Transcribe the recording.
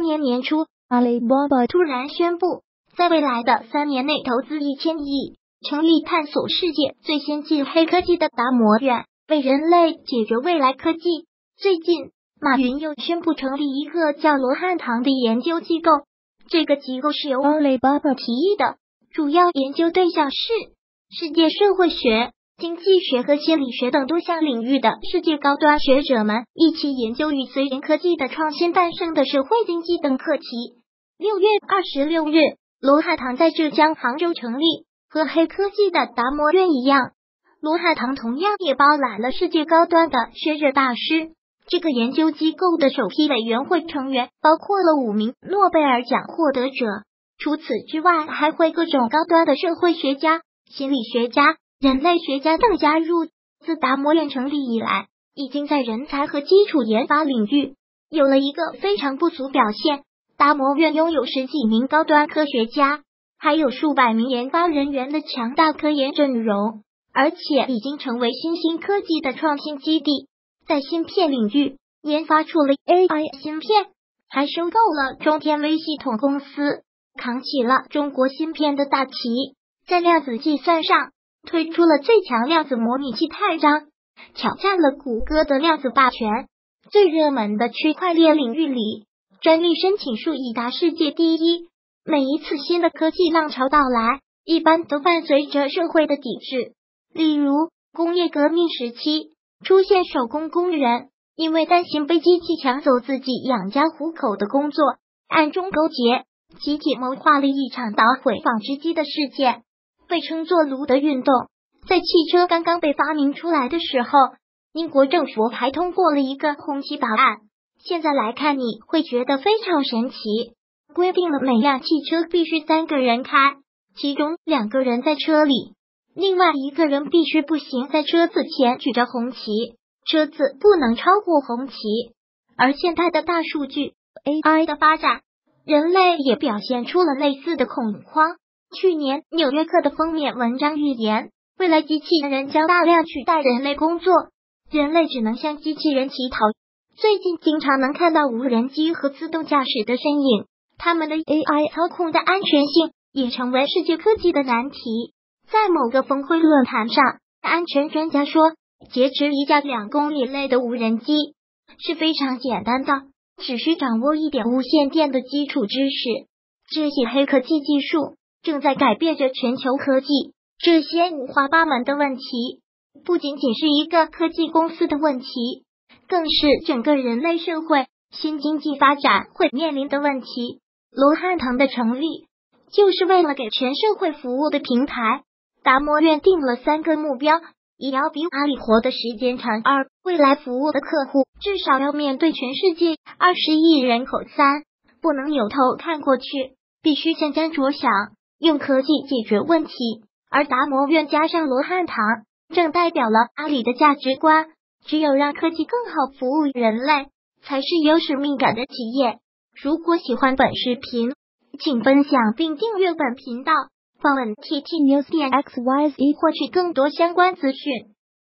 年年初，阿里巴巴突然宣布，在未来的3年内投资1000亿，成立探索世界最先进黑科技的达摩院，为人类解决未来科技。最近，马云又宣布成立一个叫罗汉堂的研究机构，这个机构是由阿里巴巴提议的，主要研究对象是世界社会学、经济学和心理学等多项领域的世界高端学者们一起研究与随着科技的创新诞生的社会经济等课题。6月26日，罗汉堂在浙江杭州成立，和黑科技的达摩院一样，罗汉堂同样也包揽了世界高端的学者大师。这个研究机构的首批委员会成员包括了5名诺贝尔奖获得者，除此之外，还会各种高端的社会学家、心理学家、人类学家等加入。自达摩院成立以来，已经在人才和基础研发领域有了一个非常不俗表现。达摩院拥有10几名高端科学家，还有数百名研发人员的强大科研阵容，而且已经成为新兴科技的创新基地。在芯片领域研发出了 AI 芯片，还收购了中天微系统公司，扛起了中国芯片的大旗。在量子计算上推出了最强量子模拟器泰章，挑战了谷歌的量子霸权。最热门的区块链领域里，专利申请数已达世界第一。每一次新的科技浪潮到来，一般都伴随着社会的抵制。例如，工业革命时期出现手工工人因为担心被机器抢走自己养家糊口的工作，暗中勾结，集体谋划了一场捣毁纺织机的事件，被称作卢德运动。在汽车刚刚被发明出来的时候，英国政府还通过了一个红旗法案，现在来看你会觉得非常神奇，规定了每辆汽车必须3个人开，其中2个人在车里，另外1个人必须步行在车子前举着红旗，车子不能超过红旗。而现代的大数据 AI 的发展，人类也表现出了类似的恐慌。去年纽约客的封面文章预言，未来机器人将大量取代人类工作，人类只能向机器人乞讨。最近经常能看到无人机和自动驾驶的身影，他们的 AI 操控的安全性也成为世界科技的难题。在某个峰会论坛上，安全专家说，劫持一架2公里内的无人机是非常简单的，只需掌握一点无线电的基础知识。这些黑科技技术正在改变着全球科技。这些五花八门的问题，不仅仅是一个科技公司的问题，更是整个人类社会新经济发展会面临的问题。罗汉堂的成立，就是为了给全社会服务的平台。达摩院定了3个目标：一要比阿里活的时间长；2未来服务的客户至少要面对全世界20亿人口；3不能扭头看过去，必须前瞻着想，用科技解决问题。而达摩院加上罗汉堂，正代表了阿里的价值观，只有让科技更好服务人类，才是有使命感的企业。如果喜欢本视频，请分享并订阅本频道，访问 ttnews.xyz 获取更多相关资讯。